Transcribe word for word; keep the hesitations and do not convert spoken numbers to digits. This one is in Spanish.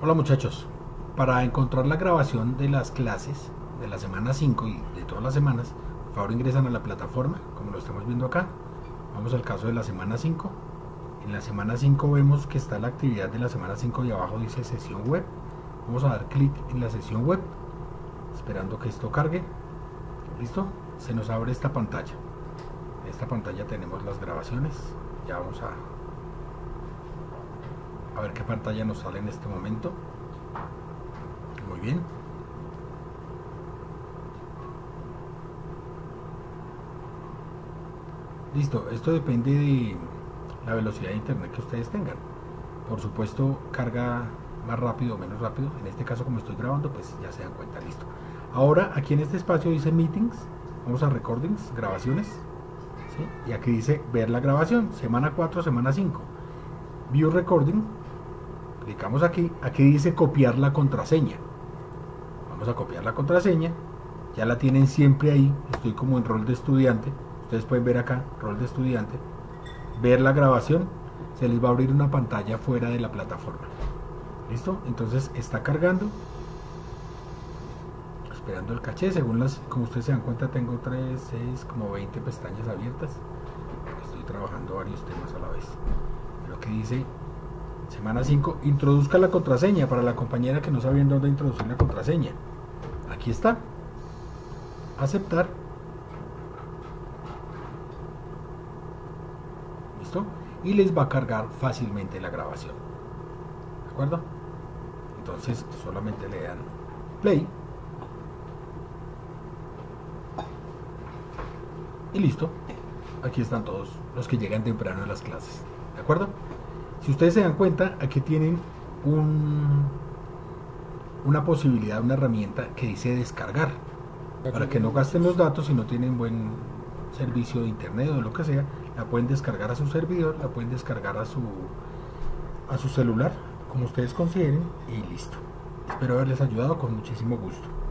Hola muchachos, para encontrar la grabación de las clases de la semana cinco y de todas las semanas, por favor ingresan a la plataforma, como lo estamos viendo acá. Vamos al caso de la semana cinco. En la semana cinco vemos que está la actividad de la semana cinco y abajo dice sesión web. Vamos a dar clic en la sesión web, esperando que esto cargue. Listo, se nos abre esta pantalla. En esta pantalla tenemos las grabaciones. Ya vamos a a ver qué pantalla nos sale en este momento. Muy bien. Listo, esto depende de la velocidad de internet que ustedes tengan. Por supuesto, carga más rápido o menos rápido. En este caso, como estoy grabando, pues ya se dan cuenta. Listo. Ahora, aquí en este espacio dice Meetings. Vamos a Recordings, grabaciones. ¿Sí? Y aquí dice ver la grabación, semana cuatro, semana cinco. View Recording. Clicamos aquí. Aquí dice copiar la contraseña. Vamos a copiar la contraseña. Ya la tienen siempre ahí. Estoy como en rol de estudiante. Ustedes pueden ver acá, rol de estudiante. Ver la grabación. Se les va a abrir una pantalla fuera de la plataforma. ¿Listo? Entonces está cargando. Esperando el caché. Según las, como ustedes se dan cuenta, tengo tres, seis, como veinte pestañas abiertas. Estoy trabajando varios temas a la vez. Lo que dice semana cinco, introduzca la contraseña para la compañera que no sabe en dónde introducir la contraseña. Aquí está. Aceptar. ¿Listo? Y les va a cargar fácilmente la grabación. ¿De acuerdo? Entonces solamente le dan play. Y listo. Aquí están todos los que llegan temprano a las clases. ¿De acuerdo? Si ustedes se dan cuenta, aquí tienen un, una posibilidad, una herramienta que dice descargar. Para que no gasten los datos si no tienen buen servicio de internet o lo que sea, la pueden descargar a su servidor, la pueden descargar a su, a su celular, como ustedes consideren, y listo. Espero haberles ayudado con muchísimo gusto.